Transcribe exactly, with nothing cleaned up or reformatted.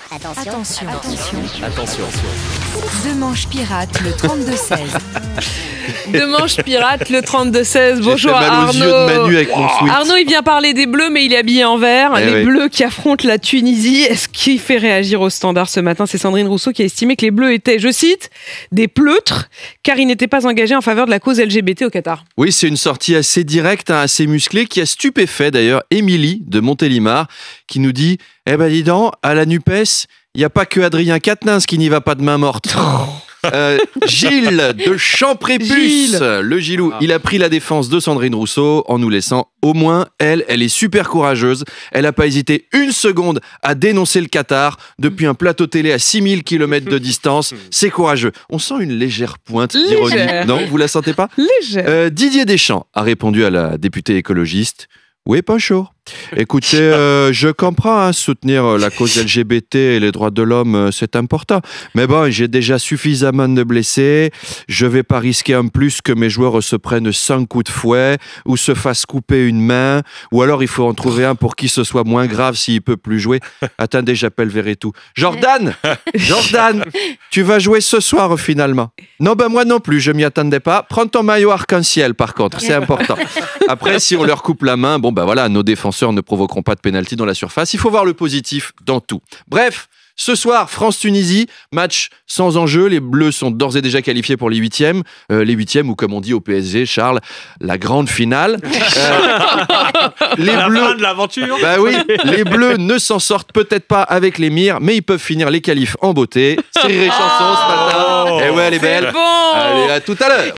Attention, attention, attention. Attention. Deux manches pirates, le trente-deux seize. Deux manches pirates, le trente-deux seize. Bonjour J'ai fait mal Arnaud. aux yeux de Manu avec mon sweat. Arnaud, il vient parler des Bleus, mais il est habillé en vert. Eh les oui. Bleus qui affrontent la Tunisie. Est-ce qui fait réagir au Standard ce matin? C'est Sandrine Rousseau qui a estimé que les Bleus étaient, je cite, des pleutres, car ils n'étaient pas engagés en faveur de la cause L G B T au Qatar. Oui, c'est une sortie assez directe, hein, assez musclée, qui a stupéfait d'ailleurs Émilie de Montélimar, qui nous dit « Eh ben dis donc, à la NUPES, il n'y a pas que Adrien Quatennens qui n'y va pas de main morte. » Euh, Gilles de Champrépus, Gilles. le Gilou, il a pris la défense de Sandrine Rousseau en nous laissant au moins elle, elle est super courageuse. Elle n'a pas hésité une seconde à dénoncer le Qatar depuis un plateau télé à six mille kilomètres de distance. C'est courageux. On sent une légère pointe d'ironie. Légère. Non, vous la sentez pas? Léger. Euh, Didier Deschamps a répondu à la députée écologiste. Oui, pas chaud. Écoutez, euh, je comprends, hein, soutenir euh, la cause L G B T et les droits de l'homme, euh, c'est important. Mais bon, j'ai déjà suffisamment de blessés. Je vais pas risquer en plus que mes joueurs se prennent cent coups de fouet ou se fassent couper une main. Ou alors, il faut en trouver un pour qui ce soit moins grave s'il peut plus jouer. Attendez, j'appelle Verretou. Jordan Jordan Tu vas jouer ce soir, finalement. Non, ben moi non plus, je m'y attendais pas. Prends ton maillot arc-en-ciel, par contre, c'est important. Après, si on leur coupe la main, bon ben voilà, nos défenseurs ne provoqueront pas de pénalty dans la surface. Il faut voir le positif dans tout. Bref, ce soir, France-Tunisie, match sans enjeu. Les Bleus sont d'ores et déjà qualifiés pour les huitièmes. Euh, les huitièmes, ou comme on dit au P S G, Charles, la grande finale. Euh, les la Bleus, fin de l'aventure. bah oui, les Bleus ne s'en sortent peut-être pas avec l'émir, mais ils peuvent finir les qualifs en beauté. C'est Ré Chanson ce matin. Oh. Et ouais, elle est C'est belle. bon. Allez, à tout à l'heure.